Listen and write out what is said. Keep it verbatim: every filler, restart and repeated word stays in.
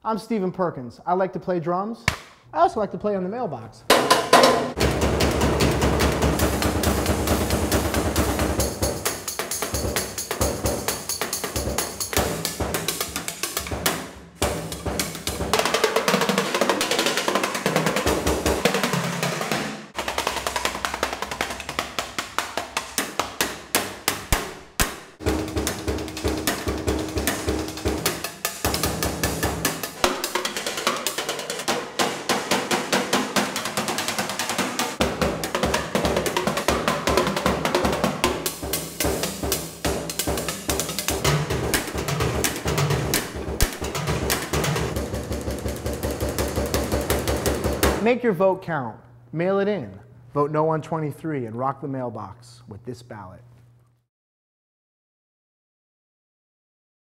I'm Stephen Perkins. I like to play drums. I also like to play on the mailbox. Make your vote count. Mail it in. Vote no on twenty-three and rock the mailbox with this ballot.